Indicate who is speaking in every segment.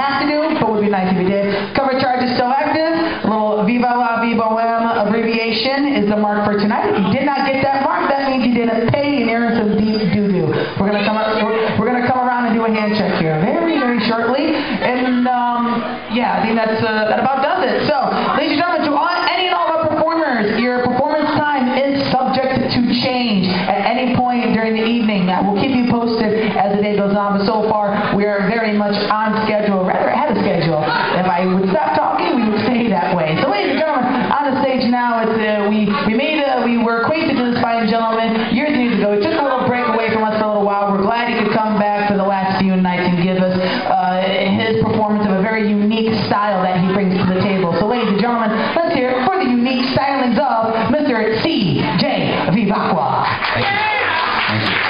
Speaker 1: have to do, but would be nice if you did. Cover charge is still active. A little Vivacua, Boheme abbreviation is the mark for tonight. If you did not get that mark, that means you didn't pay and earn some deep doo-doo. We're gonna come around and do a hand check here very, very shortly. And yeah, I think that about does it. So, ladies and gentlemen, to any and all of our performers, your performance time is subject to change at any point during the evening. We'll keep you posted as the day goes on, but so far we are very much on schedule, rather ahead of schedule. If I would stop talking, we would stay that way. So, ladies and gentlemen, on the stage now, we were acquainted to this fine gentleman years and years ago. He took a little break away from us for a little while. We're glad he could come back for the last few nights and give us his performance of a very unique style that he brings to the table. So, ladies and gentlemen, let's hear it for the unique stylings of Mr. C.J. Vivacua.
Speaker 2: Thank you. Thank you.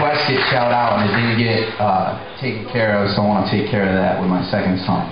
Speaker 2: request get shout out and it didn't get taken care of, so I want to take care of that with my second song.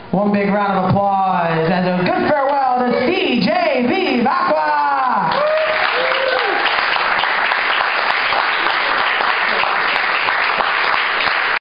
Speaker 1: One big round of applause as a good friend.